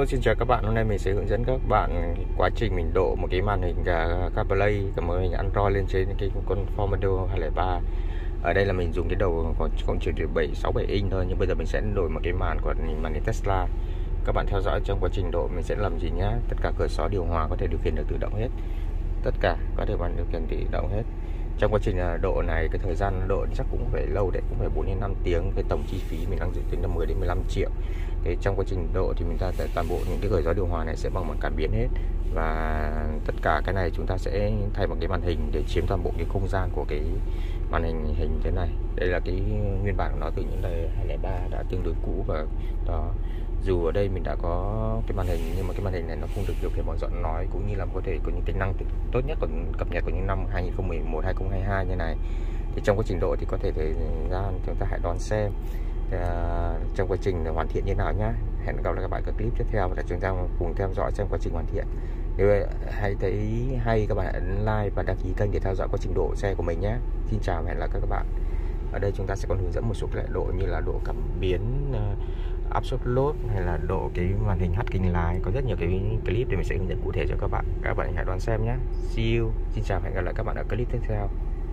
xin chào các bạn. Hôm nay mình sẽ hướng dẫn các bạn quá trình mình độ một cái màn hình CarPlay, cái màn hình Android lên trên cái con Formato 203. Ở đây là mình dùng cái đầu còn chỉ được 6-7 inch thôi, nhưng bây giờ mình sẽ đổi một cái màn của màn hình Tesla. Các bạn theo dõi trong quá trình độ mình sẽ làm gì nhá. Tất cả cửa sổ điều hòa có thể điều khiển được tự động hết. Tất cả có thể bạn điều khiển tự động hết. Trong quá trình độ này, cái thời gian độ chắc cũng phải lâu đấy, cũng phải 4 đến 5 tiếng. Cái tổng chi phí mình đang dự tính là 10 đến 15 triệu. Thì trong quá trình độ thì mình ta sẽ toàn bộ những cái cửa gió điều hòa này sẽ bằng cảm biến hết, và tất cả cái này chúng ta sẽ thay bằng cái màn hình để chiếm toàn bộ cái không gian của cái màn hình thế này. Đây là cái nguyên bản của nó từ những đời 203 đã tương đối cũ, và đó, dù ở đây mình đã có cái màn hình nhưng mà cái màn hình này nó không được điều khiển bằng giọng nói, cũng như là có thể có những tính năng tốt nhất của cập nhật của những năm 2011 2022 như này. Thì trong quá trình độ thì có thể thời gian chúng ta hãy đón xem trong quá trình hoàn thiện như nào nhá. Hẹn gặp lại các bạn ở clip tiếp theo và chúng ta cùng theo dõi xem quá trình hoàn thiện. Nếu hay thấy hay, các bạn ấn like và đăng ký kênh để theo dõi quá trình độ xe của mình nhé. Xin chào và hẹn gặp lại các bạn. Ở đây chúng ta sẽ còn hướng dẫn một số loại độ như là độ cảm biến, áp suất lốp, hay là độ cái màn hình hắt kính lái. Có rất nhiều cái clip để mình sẽ hướng dẫn cụ thể cho các bạn. Các bạn hãy đón xem nhé. See you. Xin chào và hẹn gặp lại các bạn ở clip tiếp theo.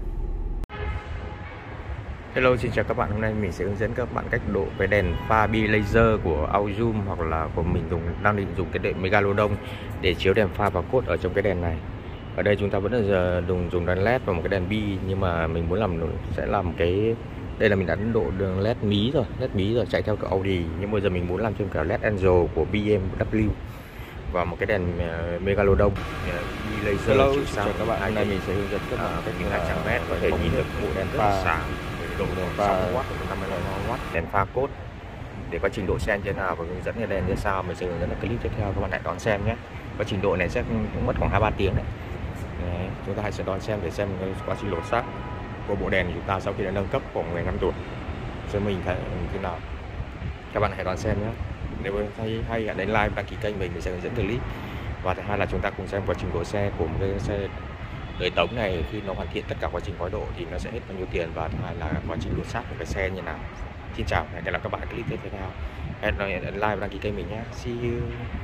Hello, xin chào các bạn. Hôm nay mình sẽ hướng dẫn các bạn cách độ cái đèn pha bi laser của Auzum, hoặc là của mình đang định dùng cái đèn Megalodon để chiếu đèn pha và cốt ở trong cái đèn này. Ở đây chúng ta vẫn là dùng đèn led và một cái đèn bi, nhưng mà mình muốn sẽ làm cái đây là mình đã độ đường led mí rồi, chạy theo cả Audi, nhưng bây giờ mình muốn làm thêm cả led Angel của BMW và một cái đèn Megalodon bi laser. Hello, chiếu sao các bạn. Hôm nay mình sẽ hướng dẫn các bạn cách 200 m có thể nhìn được bộ đèn pha, độ đèn pha 6W, 55W, đèn pha cốt để có trình độ xe như thế nào và hướng dẫn cái đèn như sao. Mình sẽ hướng dẫn ở clip tiếp theo, các bạn hãy đón xem nhé. Quá trình độ này sẽ cũng mất khoảng 2-3 tiếng đấy. Chúng ta hãy sẽ đón xem để xem quá trình lột xác của bộ đèn của chúng ta sau khi đã nâng cấp khoảng 10 năm tuổi cho mình thấy thế nào. Các bạn hãy đón xem nhé. Nếu thấy hay hãy đánh like, đăng ký kênh mình sẽ hướng dẫn clip. Và thứ hai là chúng ta cùng xem quá trình độ xe của một cái xe đời tống này, khi nó hoàn thiện tất cả quá trình gói độ thì nó sẽ hết bao nhiêu tiền, và thứ hai là quá trình lột xác của cái xe như nào. Xin chào, hẹn gặp lại các bạn clip tiếp theo. Hẹn like và đăng ký kênh mình nhé. See you.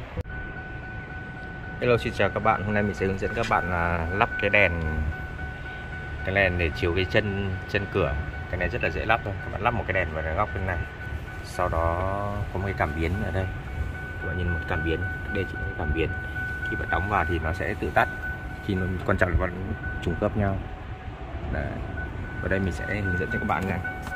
Hello, xin chào các bạn. Hôm nay mình sẽ hướng dẫn các bạn lắp cái đèn để chiếu cái chân cửa. Cái này rất là dễ lắp thôi. Các bạn lắp một cái đèn vào góc bên này, sau đó có một cái cảm biến ở đây. Các bạn nhìn một cảm biến, đây chính là cảm biến. Khi bạn đóng vào thì nó sẽ tự tắt, khi nó quan trọng là vẫn trùng khớp nhau. Đấy. Ở đây mình sẽ hướng dẫn cho các bạn này.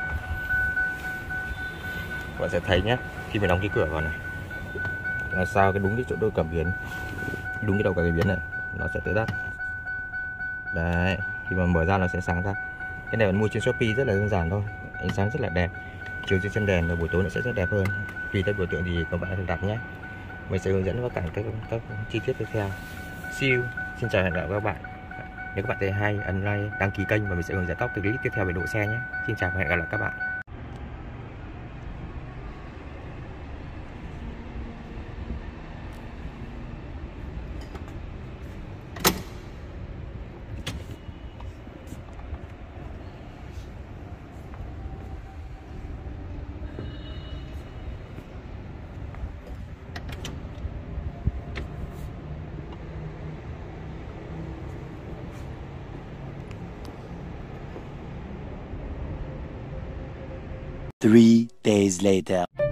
Các bạn sẽ thấy nhé, khi mình đóng cái cửa vào này là sao cái đúng cái chỗ đôi cảm biến, đúng cái đầu cảm biến này nó sẽ tự tắt. Đấy, khi mà mở ra nó sẽ sáng ra. Cái này bạn mua trên Shopee rất là đơn giản thôi, ánh sáng rất là đẹp, chiếu trên chân đèn và buổi tối nó sẽ rất đẹp hơn. Tùy theo biểu tượng thì các bạn hãy đặt nhé. Mình sẽ hướng dẫn các chi tiết tiếp theo. See you. Xin chào và hẹn gặp lại các bạn. Nếu các bạn thấy hay, ấn like, đăng ký kênh và mình sẽ hướng dẫn các clip tiếp theo về độ xe nhé. Xin chào và hẹn gặp lại các bạn. Three days later.